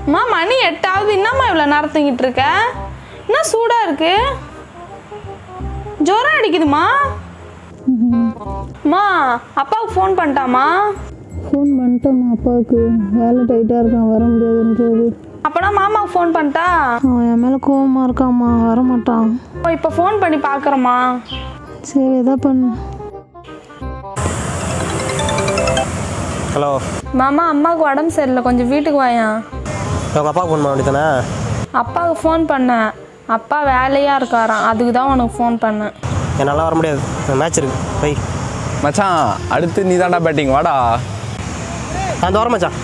அம்மா மணி 8 ஆகுது. என்னம்மா இவ்வளோ நேரம் தூங்கிட்டு இருக்க? என்ன சூடாக இருக்கு? ஜுரம் அடிக்குதுமா? அம்மா அப்பாவுக்கு ஃபோன் பண்ணிட்டாமா? ஃபோன் பண்ணிட்டோம்மா. அப்பாவுக்கு வேலை டைட்டாக இருக்கான், வர முடியாதுன்றது. அப்போனா மாமாவுக்கு ஃபோன் பண்ணிட்டா? அவன் என் மேலே கோவமாக இருக்காம்மா, வரமாட்டான். இப்போ ஃபோன் பண்ணி பார்க்குறேம்மா. சரி எதா பண்ணு. ஹலோ மாமா, அம்மாவுக்கு உடம்பு சரியில்லை, கொஞ்சம் வீட்டுக்கு வாயா. உங்கள் அப்பாவுக்கு ஃபோன் பண்ண வேண்டியதானே? அப்பாவுக்கு ஃபோன் பண்ணேன், அப்பா வேலையாக இருக்காராம், அதுக்கு தான் உனக்கு ஃபோன் பண்ணேன். என்னால் வர முடியாது, மேட்ச் இருக்கு. பை மச்சான், அடுத்து நீ தாண்டா பேட்டிங், வாடா. அந்த வர மச்சான்.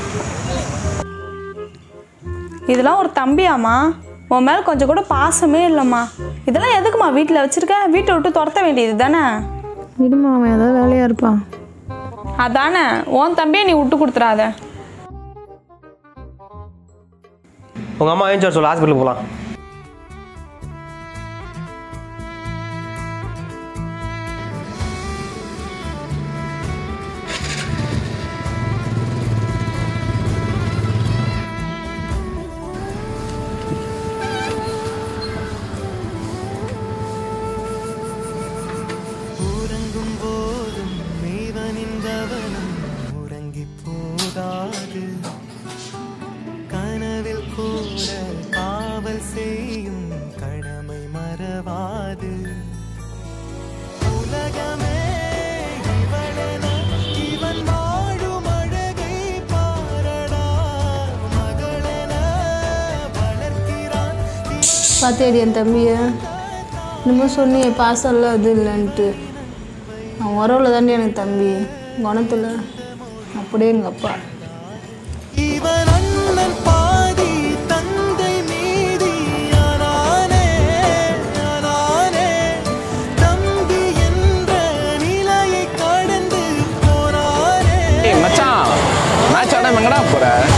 இதெல்லாம் ஒரு தம்பியாம்மா? உன் மேலே கொஞ்சம் கூட பாசமே இல்லைம்மா. இதெல்லாம் எதுக்குமா வீட்டில் வச்சுருக்க? வீட்டை விட்டு துரத்த வேண்டியது தானே? விடுமா, அவன் ஏதாவது வேலையாக இருப்பான். அதானே, உன் தம்பியை நீ விட்டு கொடுத்துறாத. உங்கள் அம்மா ஏன் சொல்லு, ஹாஸ்பிட்டலுக்கு போகலாம். கனவில் கூட காவல் செய்யும் கடமை மறவாது. உலகமே இவளென இவன் வாழும் அழகை பாரடா, மகளென வளர்க்கிறான். பார்த்தேடி என் தம்பியை, இன்னமும் சொன்னியே பாசம் இல்லை அது இல்லைன்ட்டு. அவன் உறவில் தாண்டி எனக்கு தம்பி, குணத்தில் அப்படியே எங்கள் அப்பா. இவன் அண்ணன் பாதி தந்தை மீதி, ஆனானே தம்பி என்ற நிலையை கடந்து போனானே. மச்சான், மேட்ச் ஆட எங்கடா போற?